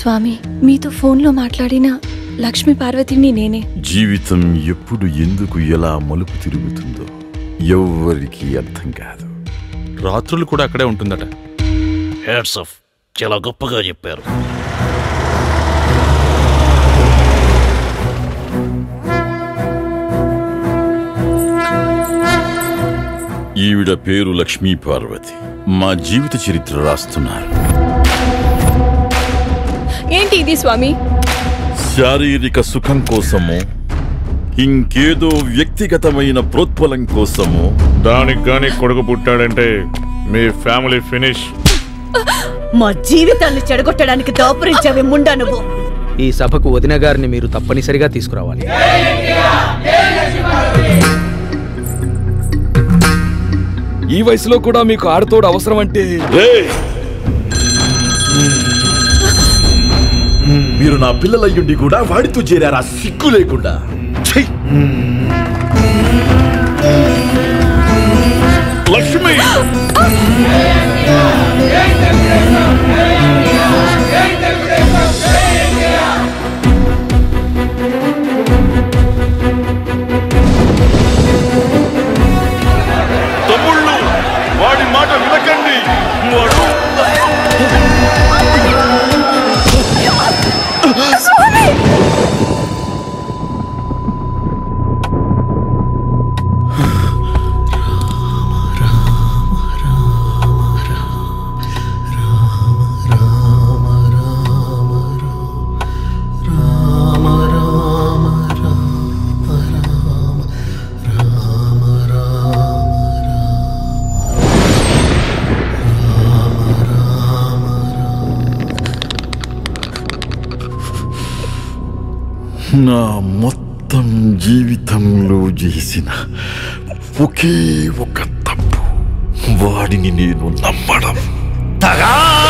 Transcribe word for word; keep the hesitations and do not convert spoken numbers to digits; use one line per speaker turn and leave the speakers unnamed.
స్వామి, మీతో ఫోన్లో మాట్లాడిన లక్ష్మి పార్వతిని నేనే.
జీవితం ఎప్పుడు ఎందుకు ఎలా మలుపు తిరుగుతుందో ఎవ్వరికి అర్థం కాదు.
రాత్రులు కూడా అక్కడే ఉంటుందట.
హ్యాట్స్ ఆఫ్, చాలా గొప్పగా చెప్పారు.
ఈవిడ పేరు లక్ష్మీ పార్వతి. మా జీవిత చరిత్ర రాస్తున్నారు.
ఏంటి ఇది స్వామి?
శారీరక సుఖం కోసము, ఇంకేదో వ్యక్తిగతమైన ప్రోత్బలం కోసము.
దానికి గాని కొడుకు పుట్టాడంటే మీ ఫ్యామిలీ ఫినిష్.
మా జీవితాన్ని చెడగొట్టడానికి దాపురించావే ముండా నువ్వు.
ఈ సభకు వదిన గారిని మీరు తప్పనిసరిగా తీసుకురావాలి.
ఈ వయసులో కూడా మీకు ఆడతోడు అవసరం అంటే?
మీరు నా పిల్లలయ్యుండి కూడా వాడితో చేరారా సిగ్గు లేకుండా?
లక్ష్మి! తమ్ముళ్ళు, వాడి మాట వినకండి. వాడు నా మొత్తం జీవితంలో చేసిన ఒకే ఒక తప్పు, వాడిని నేను నమ్మడం.
తగా